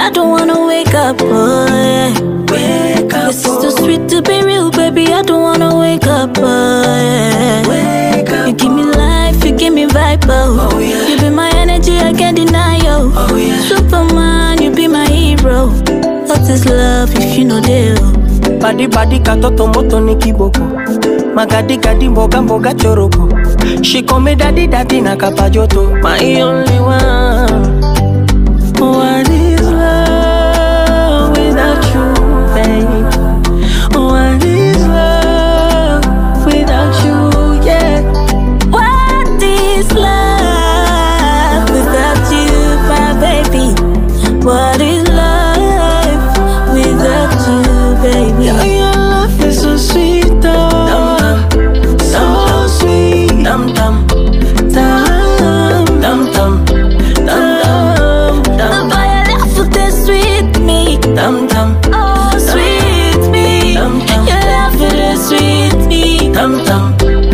I don't wanna wake up, oh yeah. Wake up, this is too sweet to be real, baby. I don't wanna wake up, oh yeah. Wake up, you give me life, you give me vibe, oh yeah. You be my energy, I can't deny you. Oh yeah. Superman, you be my hero. What is love if you know deal? Badi badi katoto moto ni kiboko. Magadi gadi mboga mboga choroko. She call me daddy daddy na kapajoto. My only one. What is love without you, babe? What is love without you, yeah? What is love without you, my baby? What is love without you, baby? Yeah, your love is so sweet, oh. So sweet. Dum dum, dum dum dum, dum dum. Boy, your love is sweet me. Dum dum, oh sweet me. Dum dum, your love is sweet me. Dum dum,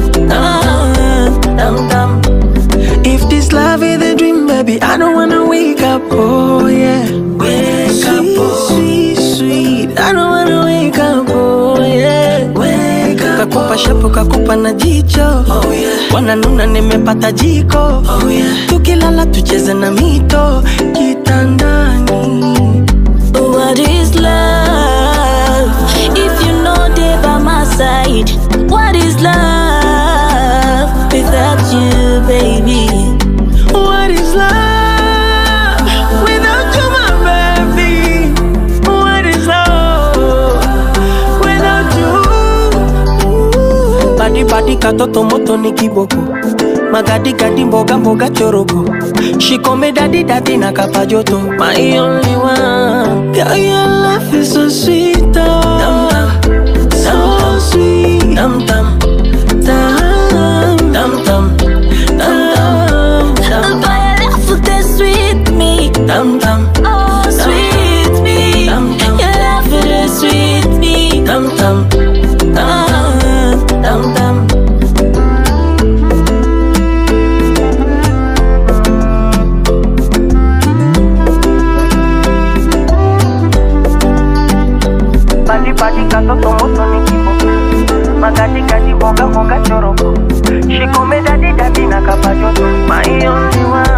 dum dum. If this love is a dream, baby, I don't wanna wake up, oh yeah. Wake up, oh. Sweet, sweet. I don't wanna wake up, oh yeah. Wake up, kakupa shapo kakupa na jicho, oh yeah. Wananuna nimepata jiko, oh yeah. Tukilala tucheze na mito kitandani. What is love if you know they by my side? What is love without you, baby? What is love without you, my baby? What is love without you? Badi badi katoto moto ni kiboko. Magadi gadi mboga mboga choroko. She call me daddy daddy na kapajoto. My only one. Girl, your love is so sweet, oh. Dum dum, so sweet. Dum dum, dum dum dum, dum dum. Boy, your love is sweet me. Dum dum, oh sweet me. Dum dum, your love is sweet me. Dum dum, dum dum. Badi badi katoto moto ni kiboko. Magadi gadi boga boga choroko. She call me daddy daddy na kapajoto. My only one.